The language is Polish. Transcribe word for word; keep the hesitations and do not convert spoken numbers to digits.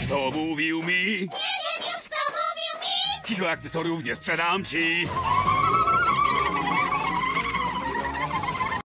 Kto mówił mi? Nie wiem już, kto mówił mi! Kilku akcesoriów nie sprzedam ci.